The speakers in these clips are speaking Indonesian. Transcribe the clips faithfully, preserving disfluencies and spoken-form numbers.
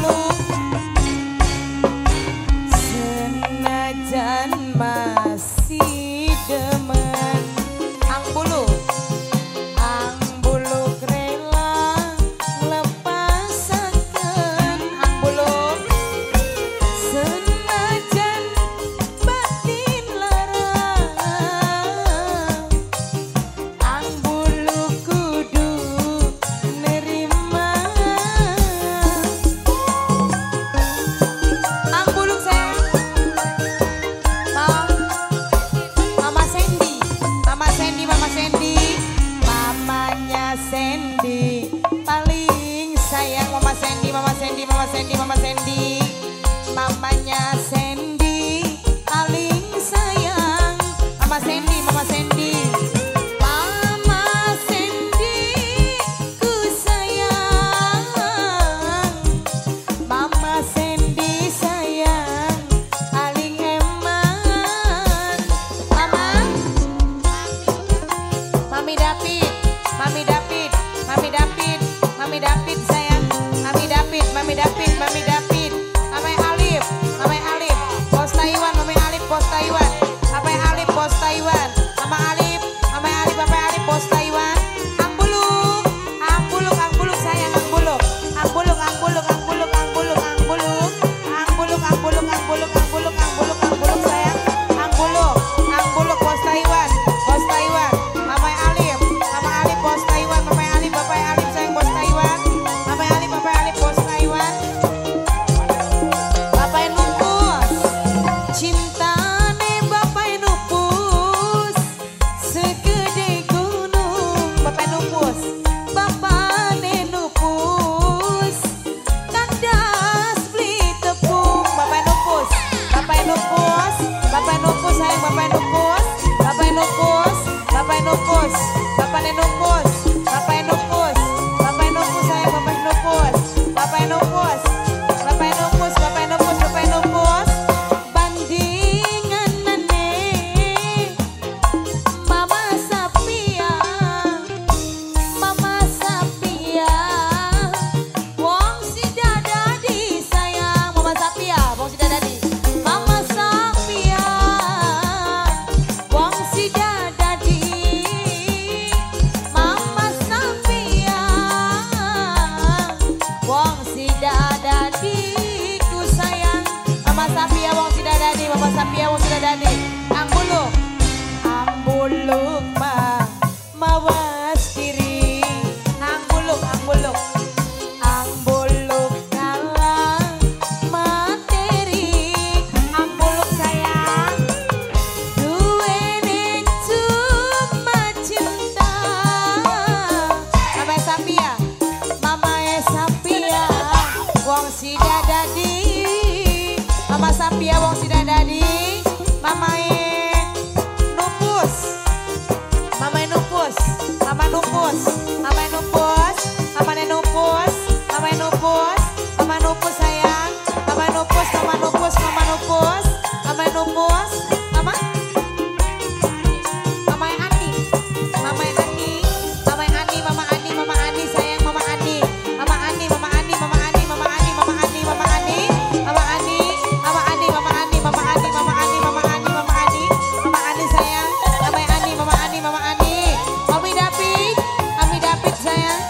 Buluk. Senajan masih demen Ang Buluk. Ang Buluk rela lepasaken Ang Buluk. Senajan batin larang Ang Buluk kudu nerima. Ang Buluk sayang mau Mama Sandy, Mama Sandy, Mama Sandy, mamanya Sandy paling sayang. Mama Sandy, Mama Sandy, Mama Sandy, Mama Sandy, mamanya Sandy paling sayang. Mama Sandy, Mama Sandy, Mama Sandy ku sayang. Mama Sandy sayang paling eman. Mama, Mami David, Mami David, Mami David, Mami David sayang. Mami David, Mami David, Mami David, Mami Alif, Mami Alif, Pos Taiwan, Mami Alif, Pos Taiwan, Mami Alif, Pos Taiwan, Mama Alif, Mami Alif, Mami Alif, Pos Taiwan. Ang Buluk, Ang Buluk, Ang Buluk sayang. Ang Buluk, Ang Buluk, Ang Buluk, Ang Buluk, Ang Buluk, Ang Buluk, Ang Buluk, Ang Buluk, Ang Buluk, Ang Buluk, Ang Buluk, Ang Buluk sayang. Ang Buluk, Ang Buluk, Pos Taiwan, Pos Taiwan, Mama Alif, Mama Alif, Pos Taiwan, Mama Alif, Bapak Alif sayang, Pos Taiwan, Mama Alif, Bapak Alif, Pos Taiwan. Bapak nupus, cintane Bapak nupus, segede gunung. Bapak nupus, Bapak nupus, kandas beli tepung. Bapak nupus, Bapak nupus, Bapak nupus sayang, Bapak nupus, Bapak nupus, Bapak nupus, Bapak nupus, Bapak nupus, Bapak nupus sayang, Bapak nupus, Bapak nupus, Bapak nupus, Bapak nupus, Bapak nupus. Bandingan nenek Mama Sapia, Mama Sapia, wong si dadadi sayang. Mama Sapia, wong si dadadi. Mama Sapia, wong si dadadi. Mama Sapia, wong si dadadi ku sayang. Mama Sapia, wong si dadadi. Mama Sapia, wong si dadadi. Ang Buluk, Ang Buluk mah mawas diri. Ang Buluk, Ang Buluk, Ang Buluk kalah materi. Ang Buluk sayang duwene cuma cinta. Mama Sapia, Mama Sapia, wong si dadadi. Mama Sapia, wong si dadadi. Mama nupus, Mama nupus, Mama nupus, Mama nupus, Mama nupus, Mama nupus, Mama nupus sayang. Mama nupus, Mama nupus, Mama nupus, Mama nupus, Mama Mama Ani, Mama Ani, Mama Ani, Mama Ani, Mama Ani sayang. Mama Ani, Mama Ani, Mama Ani, Mama Ani, Mama Ani, Mama Ani, Mama Ani, Mama Ani, Mama Ani, Mama Ani, Mama Ani, Mama Ani, Mama Ani, Mama Ani, Mama Ani sayang. Mama Ani, Mama Ani, Mama Ani. Mami David, Mami David sayang.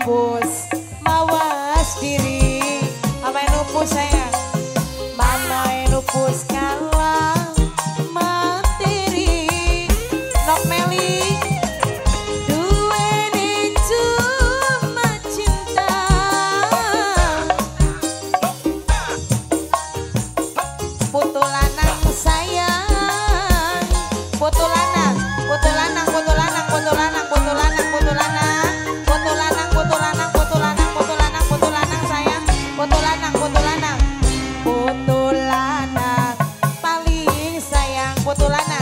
nupus mawas diri. Mama nupus sayang, mama nupus kalah materi. Nok Meli duweni cuma cinta. Putu lanang sayang, putu lanang, putu lanang, putu lanang, putu lanang, putu lanang, putu lanang, putu lanang, putu lanang, putu lanang, putu lanang, putu lanang sayang, putu lanang, putu lanang, putu lanang paling sayang, putu lanang.